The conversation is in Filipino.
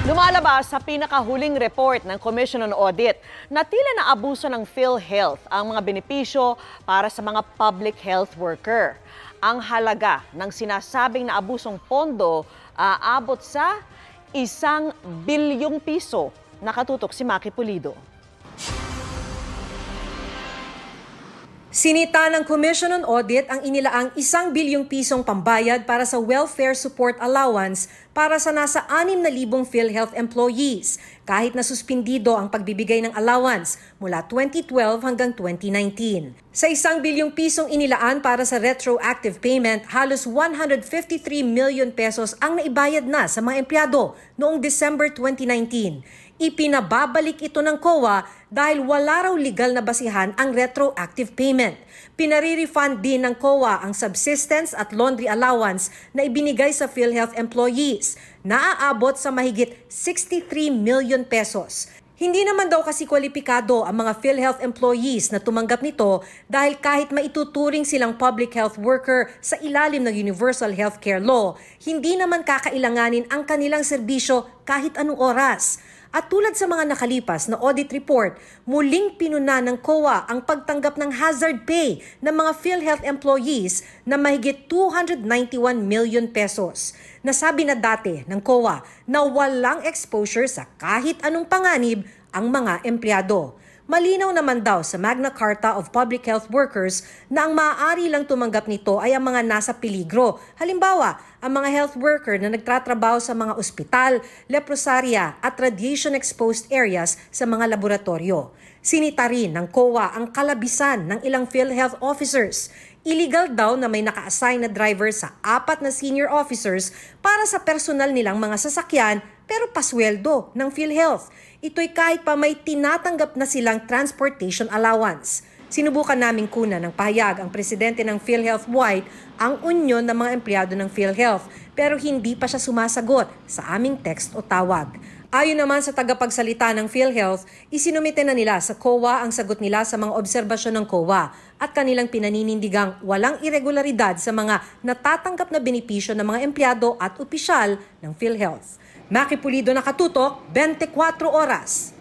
Lumalabas sa pinakahuling report ng Commission on Audit na tila naabuso ng PhilHealth ang mga benepisyo para sa mga public health worker. Ang halaga ng sinasabing naabusong pondo aabot sa 1 bilyong piso. Nakatutok si Maki Pulido. Sinita ng Commission on Audit ang inilaang 1 bilyong pisong pambayad para sa Welfare Support Allowance para sa nasa 6,000 PhilHealth employees, kahit na suspindido ang pagbibigay ng allowance mula 2012 hanggang 2019. Sa 1 bilyong pisong inilaan para sa retroactive payment, halos 153 million pesos ang naibayad na sa mga empleyado noong December 2019. Ipinababalik ito ng COA dahil wala raw legal na basihan ang retroactive payment. Pinare-refund din ng COA ang subsistence at laundry allowance na ibinigay sa PhilHealth employees na aabot sa mahigit 63 million pesos. Hindi naman daw kasi kwalipikado ang mga PhilHealth employees na tumanggap nito dahil kahit maituturing silang public health worker sa ilalim ng Universal Healthcare Law, hindi naman kakailanganin ang kanilang serbisyo kahit anong oras. At tulad sa mga nakalipas na audit report, muling pinuna ng COA ang pagtanggap ng hazard pay ng mga PhilHealth employees na mahigit 291 million pesos. Nasabi na dati ng COA na walang exposure sa kahit anong panganib ang mga empleyado. Malinaw naman daw sa Magna Carta of Public Health Workers na ang maaari lang tumanggap nito ay ang mga nasa peligro. Halimbawa, ang mga health worker na nagtatrabaho sa mga ospital, leprosarya at radiation-exposed areas sa mga laboratorio. Sinita rin ng COA ang kalabisan ng ilang PhilHealth officers. Illegal daw na may naka-assign na driver sa 4 na senior officers para sa personal nilang mga sasakyan pero pasweldo ng PhilHealth. Ito'y kahit pa may tinatanggap na silang transportation allowance. Sinubukan naming kunan ng pahayag ang presidente ng PhilHealth White ang unyon ng mga empleyado ng PhilHealth pero hindi pa siya sumasagot sa aming text o tawag. Ayon naman sa tagapagsalita ng PhilHealth, isinumite na nila sa COA ang sagot nila sa mga obserbasyon ng COA at kanilang pinaninindigang walang irregularidad sa mga natatanggap na benepisyo ng mga empleyado at opisyal ng PhilHealth. Maki Pulido, nakatutok, 24 Oras.